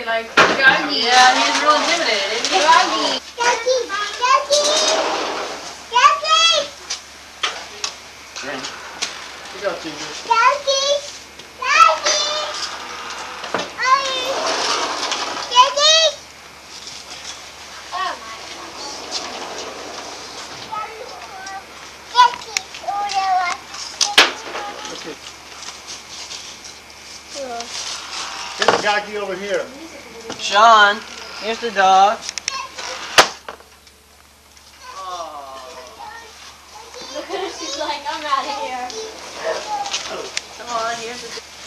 like Dougie. Yeah, he's real intimidated, isn't he? Dougie. Dougie. Dougie. Right. Good job, Caesar. Dougie. Dougie. Dougie. Oh my gosh. Get the Gaki over here. Sean, here's the dog. Look at her, she's like, I'm out of here. Come on, here's the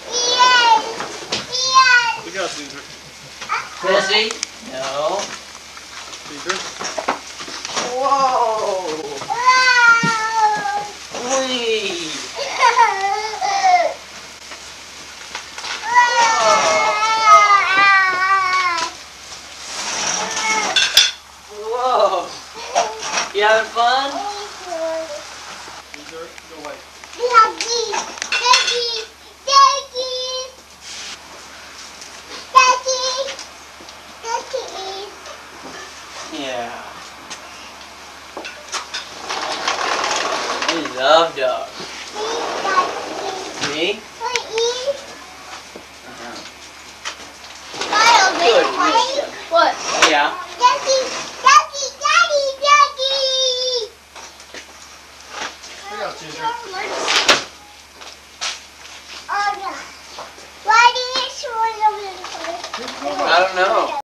Look out, Caesar. Missy? No. Caesar. Whoa! Wee! Whoa! You having fun? Caesar, go away. Yeah. We love dogs. Me? What? Yeah.